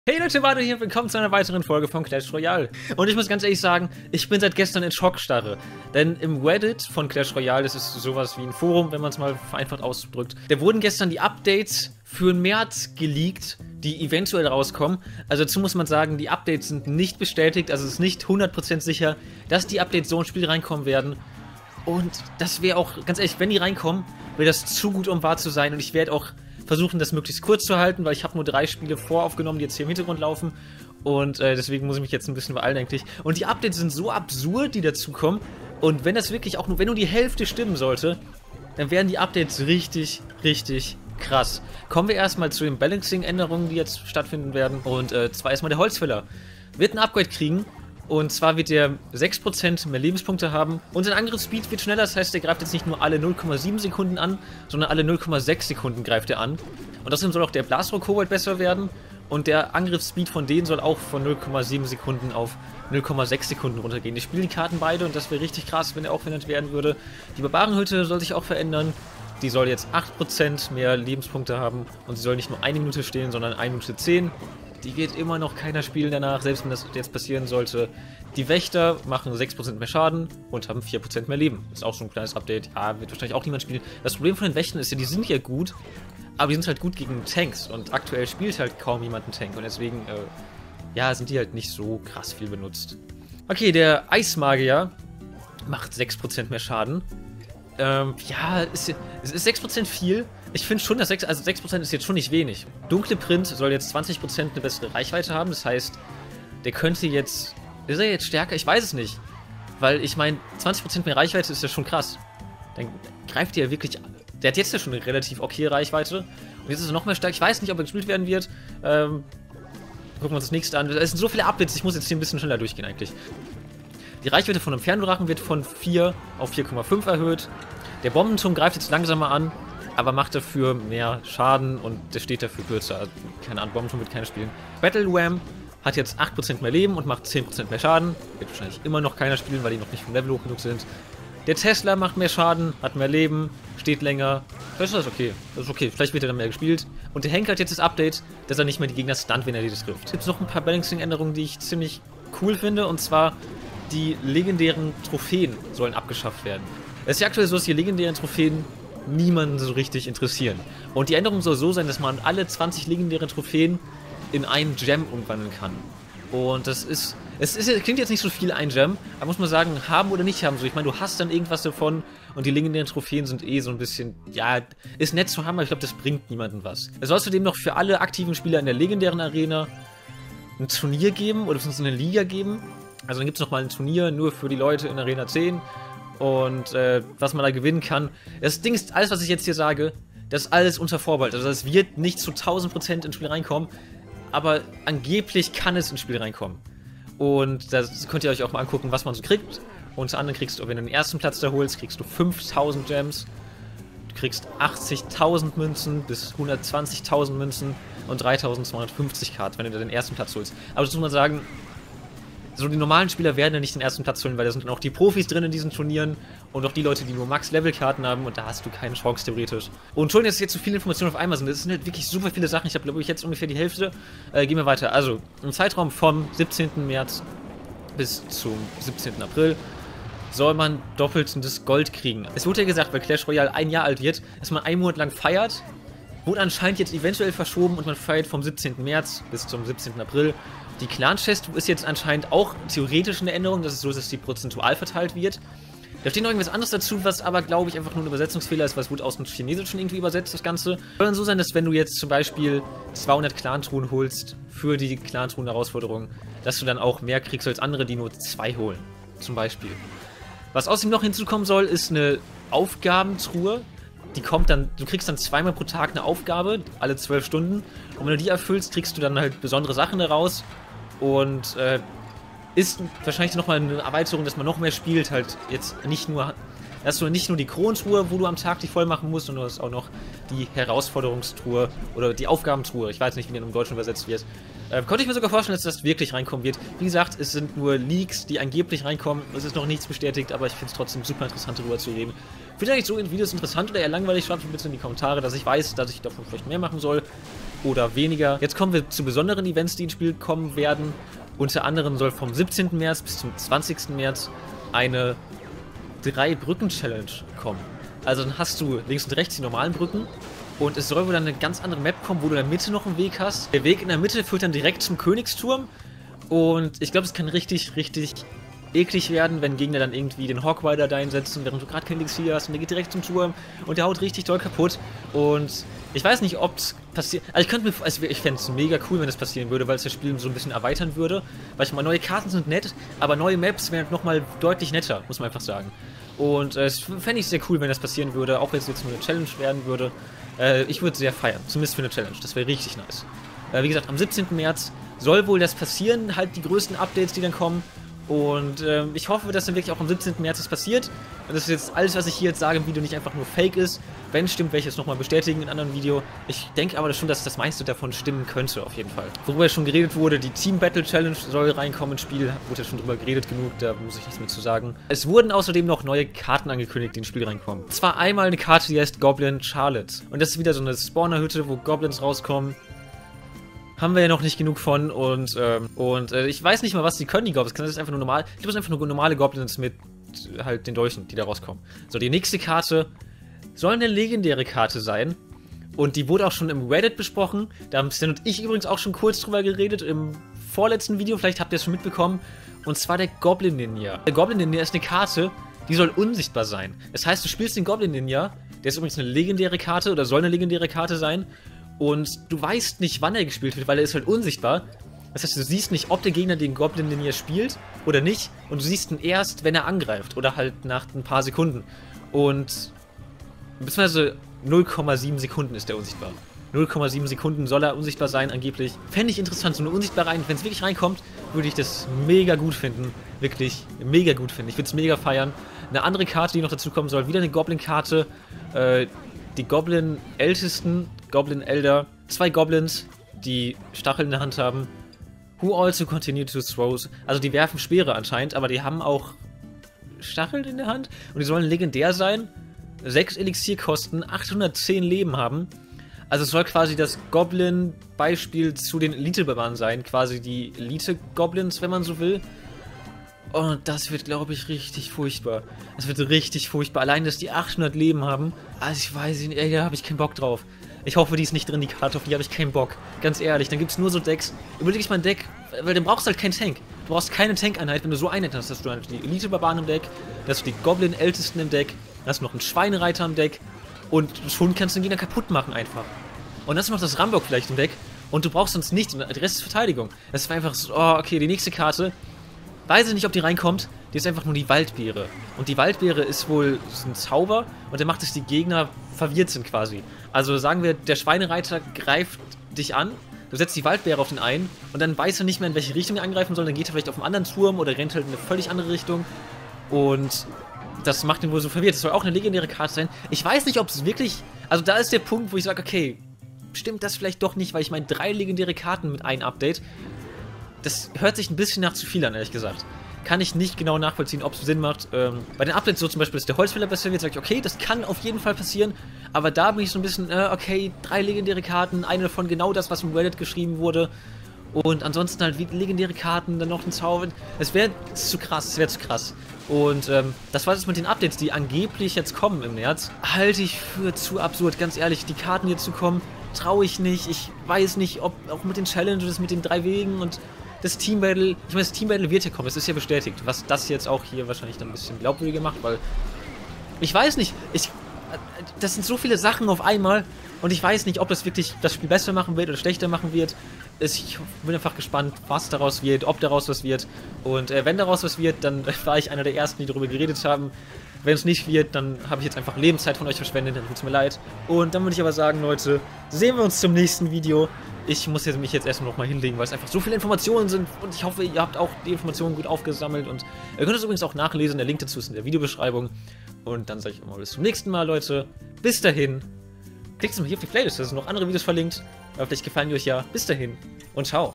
Hey Leute, Warte hier, willkommen zu einer weiteren Folge von Clash Royale. Und ich muss ganz ehrlich sagen, ich bin seit gestern in Schockstarre. Denn im Reddit von Clash Royale, das ist sowas wie ein Forum, wenn man es mal vereinfacht ausdrückt, da wurden gestern die Updates für den März geleakt, die eventuell rauskommen. Also dazu muss man sagen, die Updates sind nicht bestätigt, also es ist nicht 100% sicher, dass die Updates so ins Spiel reinkommen werden. Und das wäre auch, ganz ehrlich, wenn die reinkommen, wäre das zu gut, um wahr zu sein. Und ich werde auch versuchen, das möglichst kurz zu halten, weil ich habe nur 3 Spiele voraufgenommen, die jetzt hier im Hintergrund laufen. Und deswegen muss ich mich jetzt ein bisschen beeilen eigentlich. Und die Updates sind so absurd, die dazukommen. Und wenn das wirklich auch nur, wenn nur die Hälfte stimmen sollte, dann wären die Updates richtig, richtig krass. Kommen wir erstmal zu den Balancing-Änderungen, die jetzt stattfinden werden. Und zwar erstmal der Holzfäller wird ein Upgrade kriegen. Und zwar wird er 6% mehr Lebenspunkte haben. Und sein Angriffsspeed wird schneller, das heißt, er greift jetzt nicht nur alle 0,7 Sekunden an, sondern alle 0,6 Sekunden greift er an. Und außerdem soll auch der Blasrohr-Kobold besser werden. Und der Angriffsspeed von denen soll auch von 0,7 Sekunden auf 0,6 Sekunden runtergehen. Ich spiele die Karten beide und das wäre richtig krass, wenn er auch verändert werden würde. Die Barbarenhütte soll sich auch verändern. Die soll jetzt 8% mehr Lebenspunkte haben. Und sie soll nicht nur 1 Minute stehen, sondern 1 Minute 10. Die wird immer noch keiner spielen danach, selbst wenn das jetzt passieren sollte. Die Wächter machen 6% mehr Schaden und haben 4% mehr Leben. Ist auch schon ein kleines Update. Ja, wird wahrscheinlich auch niemand spielen. Das Problem von den Wächtern ist ja, die sind ja gut, aber die sind halt gut gegen Tanks. Und aktuell spielt halt kaum jemand einen Tank. Und deswegen, ja, sind die halt nicht so krass viel benutzt. Okay, der Eismagier macht 6% mehr Schaden. Ja, es ist 6% viel. Ich finde schon, dass 6% ist jetzt schon nicht wenig. Dunkle Print soll jetzt 20% eine bessere Reichweite haben. Das heißt, der könnte jetzt... Ist er jetzt stärker? Ich weiß es nicht. Weil ich meine, 20% mehr Reichweite ist ja schon krass. Dann greift er ja wirklich... Der hat jetzt ja schon eine relativ okay Reichweite. Und jetzt ist er noch mehr stark. Ich weiß nicht, ob er gespielt werden wird. Gucken wir uns das nächste an. Es sind so viele Updates, ich muss jetzt hier ein bisschen schneller durchgehen eigentlich. Die Reichweite von einem Ferndrachen wird von 4 auf 4,5 erhöht. Der Bombenturm greift jetzt langsamer an, aber macht dafür mehr Schaden und der steht dafür kürzer. Also, keine Ahnung, Bombenturm wird keiner spielen. Battle Ram hat jetzt 8% mehr Leben und macht 10% mehr Schaden. Wird wahrscheinlich immer noch keiner spielen, weil die noch nicht vom Level hoch genug sind. Der Tesla macht mehr Schaden, hat mehr Leben, steht länger. Das ist okay. Das ist okay. Vielleicht wird er dann mehr gespielt. Und der Henker hat jetzt das Update, dass er nicht mehr die Gegner stunt, wenn er die trifft. Es gibt noch ein paar Balancing-Änderungen, die ich ziemlich cool finde. Und zwar die legendären Trophäen sollen abgeschafft werden. Es ist ja aktuell so, dass die legendären Trophäen niemanden so richtig interessieren. Und die Änderung soll so sein, dass man alle 20 legendären Trophäen in einen Gem umwandeln kann. Und das ist... klingt jetzt nicht so viel, ein Gem, aber muss man sagen, haben oder nicht haben. So, ich meine, du hast dann irgendwas davon und die legendären Trophäen sind eh so ein bisschen... Ja, ist nett zu haben, aber ich glaube, das bringt niemandem was. Es soll zudem noch für alle aktiven Spieler in der legendären Arena ein Turnier geben oder beziehungsweise eine Liga geben. Also dann gibt es nochmal ein Turnier nur für die Leute in Arena 10. Und was man da gewinnen kann. Das Ding ist, alles, was ich jetzt hier sage, das ist alles unter Vorbehalt. Also das wird nicht zu 1000% ins Spiel reinkommen, aber angeblich kann es ins Spiel reinkommen. Und das könnt ihr euch auch mal angucken, was man so kriegt. Unter anderem kriegst du, wenn du den ersten Platz da holst, kriegst du 5000 Gems. Du kriegst 80.000 Münzen bis 120.000 Münzen und 3.250 Cards, wenn du den ersten Platz holst. Aber das muss man sagen, so die normalen Spieler werden ja nicht den ersten Platz holen, weil da sind dann auch die Profis drin in diesen Turnieren und auch die Leute, die nur Max-Level-Karten haben und da hast du keine Chance theoretisch. Und schon jetzt so viele Informationen auf einmal sind, das sind halt wirklich super viele Sachen. Ich habe, glaube ich, jetzt ungefähr die Hälfte. Gehen wir weiter. Also, im Zeitraum vom 17. März bis zum 17. April soll man doppeltes Gold kriegen. Es wurde ja gesagt, weil Clash Royale 1 Jahr alt wird, dass man 1 Monat lang feiert. Wurde anscheinend jetzt eventuell verschoben und man feiert vom 17. März bis zum 17. April. Die Clan-Chest ist jetzt anscheinend auch theoretisch eine Änderung, dass es so ist, dass die prozentual verteilt wird. Da steht noch irgendwas anderes dazu, was aber, glaube ich, einfach nur ein Übersetzungsfehler ist, weil es wurde aus dem Chinesischen irgendwie übersetzt, das Ganze. Soll dann so sein, dass wenn du jetzt zum Beispiel 200 Clan-Truhen holst für die Clan-Truhen-Herausforderung, dass du dann auch mehr kriegst als andere, die nur 2 holen, zum Beispiel. Was außerdem noch hinzukommen soll, ist eine Aufgabentruhe. Die kommt dann, du kriegst dann 2-mal pro Tag eine Aufgabe, alle 12 Stunden. Und wenn du die erfüllst, kriegst du dann halt besondere Sachen daraus. Und ist wahrscheinlich nochmal eine Erweiterung, dass man noch mehr spielt, halt jetzt nicht nur, dass du nicht nur die Kronentruhe, wo du am Tag die voll machen musst, sondern du hast auch noch die Herausforderungstruhe oder die Aufgabentruhe. Ich weiß nicht, wie die im Deutschen übersetzt wird. Konnte ich mir sogar vorstellen, dass das wirklich reinkommen wird. Wie gesagt, es sind nur Leaks, die angeblich reinkommen. Es ist noch nichts bestätigt, aber ich finde es trotzdem super interessant, darüber zu reden. Findet ihr eigentlich so in Videos interessant oder eher langweilig? Schreibt mir bitte in die Kommentare, dass ich weiß, dass ich davon vielleicht mehr machen soll. oder weniger. Jetzt kommen wir zu besonderen Events, die ins Spiel kommen werden. Unter anderem soll vom 17. März bis zum 20. März eine 3-Brücken-Challenge kommen. Also dann hast du links und rechts die normalen Brücken und es soll wohl dann eine ganz andere Map kommen, wo du in der Mitte noch einen Weg hast. Der Weg in der Mitte führt dann direkt zum Königsturm und ich glaube, es kann richtig, richtig eklig werden, wenn Gegner dann irgendwie den Hawkrider da einsetzen, während du gerade kein Elixier hast und der geht direkt zum Turm und der haut richtig doll kaputt. Und ich weiß nicht, ob es passiert. Also ich fände es mega cool, wenn das passieren würde, weil es das Spiel so ein bisschen erweitern würde. Weil ich meine, neue Karten sind nett, aber neue Maps wären nochmal deutlich netter, muss man einfach sagen. Und es fände ich sehr cool, wenn das passieren würde, auch wenn es jetzt nur eine Challenge werden würde. Ich würde es sehr feiern, zumindest für eine Challenge. Das wäre richtig nice. Wie gesagt, am 17. März soll wohl das passieren, halt die größten Updates, die dann kommen. Und ich hoffe, dass dann wirklich auch am 17. März das passiert. Und das ist jetzt alles, was ich hier jetzt sage im Video, nicht einfach nur Fake ist. Wenn es stimmt, werde ich es nochmal bestätigen in einem anderen Video. Ich denke aber schon, dass das meiste davon stimmen könnte, auf jeden Fall. Worüber schon geredet wurde, die Team Battle Challenge soll reinkommen ins Spiel. Wurde ja schon drüber geredet genug, da muss ich nichts mehr zu sagen. Es wurden außerdem noch neue Karten angekündigt, die ins Spiel reinkommen. Zwar einmal eine Karte, die heißt Goblin Charlotte. Und das ist wieder so eine Spawner-Hütte, wo Goblins rauskommen. Haben wir ja noch nicht genug von und ich weiß nicht mal, was die können, die Goblins. Das ist einfach nur normal. Ich glaube, es sind einfach nur normale Goblins mit halt den Dolchen, die da rauskommen. So, die nächste Karte soll eine legendäre Karte sein. Und die wurde auch schon im Reddit besprochen. Da haben Stan und ich übrigens auch schon kurz drüber geredet im vorletzten Video. Vielleicht habt ihr es schon mitbekommen. Und zwar der Goblin Ninja. Der Goblin Ninja ist eine Karte, die soll unsichtbar sein. Das heißt, du spielst den Goblin Ninja. Der ist übrigens eine legendäre Karte oder soll eine legendäre Karte sein. Und du weißt nicht, wann er gespielt wird, weil er ist halt unsichtbar. Das heißt, du siehst nicht, ob der Gegner den Goblin Ninja spielt oder nicht. Und du siehst ihn erst, wenn er angreift. Oder halt nach ein paar Sekunden. Und beziehungsweise 0,7 Sekunden ist er unsichtbar. 0,7 Sekunden soll er unsichtbar sein, angeblich. Fände ich interessant, so eine unsichtbare rein. Wenn es wirklich reinkommt, würde ich das mega gut finden. Wirklich mega gut finden. Ich würde es mega feiern. Eine andere Karte, die noch dazu kommen soll, wieder eine Goblin-Karte. Die Goblin-Ältesten, Goblin Elder, 2 Goblins, die Stacheln in der Hand haben. Who also continue to throw. Also die werfen Speere anscheinend, aber die haben auch Stacheln in der Hand. Und die sollen legendär sein. 6 Elixier kosten, 810 Leben haben. Also es soll quasi das Goblin-Beispiel zu den Elite-Barbaren sein. Quasi die Elite-Goblins, wenn man so will. Und das wird, glaube ich, richtig furchtbar. Das wird richtig furchtbar. Allein, dass die 800 Leben haben. Also ich weiß nicht, ey, da habe ich keinen Bock drauf. Ich hoffe, die ist nicht drin, die Karte, auf die habe ich keinen Bock. Ganz ehrlich, dann gibt es nur so Decks. Überleg ich mal ein Deck, weil dann brauchst du halt keinen Tank. Du brauchst keine Tankeinheit, wenn du so eine hast. Hast du halt die Elite-Barbaren im Deck, da hast du die Goblin-Ältesten im Deck, da hast du noch einen Schweinereiter im Deck und schon kannst du den Gegner kaputt machen einfach. Und dann hast du noch das Rambock vielleicht im Deck und du brauchst sonst nichts. Der Rest ist Verteidigung. Das war einfach so, oh, okay, die nächste Karte, weiß ich nicht, ob die reinkommt, die ist einfach nur die Waldbeere. Und die Waldbeere ist wohl ein Zauber und der macht, dass die Gegner verwirrt sind quasi. Also sagen wir, der Schweinereiter greift dich an, du setzt die Waldbeere auf den einen und dann weiß er nicht mehr, in welche Richtung er angreifen soll, dann geht er vielleicht auf einen anderen Turm oder rennt halt in eine völlig andere Richtung und das macht ihn wohl so verwirrt. Das soll auch eine legendäre Karte sein. Ich weiß nicht, ob es wirklich, also da ist der Punkt, wo ich sage, okay, stimmt das vielleicht doch nicht, weil ich meine 3 legendäre Karten mit einem Update, das hört sich ein bisschen nach zu viel an, ehrlich gesagt. Kann ich nicht genau nachvollziehen, ob es Sinn macht. Bei den Updates so zum Beispiel, dass der Holzfäller besser wird, sage ich, okay, das kann auf jeden Fall passieren. Aber da bin ich so ein bisschen, okay, 3 legendäre Karten, eine davon genau das, was im Reddit geschrieben wurde. Und ansonsten halt legendäre Karten, dann noch ein Zauber. Das wäre zu krass, das wäre zu krass. Und das war es mit den Updates, die angeblich jetzt kommen im März. Halte ich für zu absurd, ganz ehrlich. Die Karten jetzt zu kommen, traue ich nicht. Ich weiß nicht, ob auch mit den Challenges, mit den 3 Wegen und das Team Battle, ich meine, das Team Battle wird ja kommen, das ist ja bestätigt, was das jetzt auch hier wahrscheinlich dann ein bisschen glaubwürdiger macht, weil ich weiß nicht, das sind so viele Sachen auf einmal und ich weiß nicht, ob das wirklich das Spiel besser machen wird oder schlechter machen wird. Ich bin einfach gespannt, was daraus wird, ob daraus was wird und wenn daraus was wird, dann war ich einer der Ersten, die darüber geredet haben. Wenn es nicht wird, dann habe ich jetzt einfach Lebenszeit von euch verschwendet, dann tut es mir leid. Und dann würde ich aber sagen, Leute, sehen wir uns zum nächsten Video. Ich muss mich jetzt erstmal nochmal hinlegen, weil es einfach so viele Informationen sind und ich hoffe, ihr habt auch die Informationen gut aufgesammelt und ihr könnt es übrigens auch nachlesen, der Link dazu ist in der Videobeschreibung. Und dann sage ich immer bis zum nächsten Mal, Leute. Bis dahin. Klickt mal hier auf die Playlist, da sind noch andere Videos verlinkt. Aber vielleicht gefallen die euch ja. Bis dahin und ciao.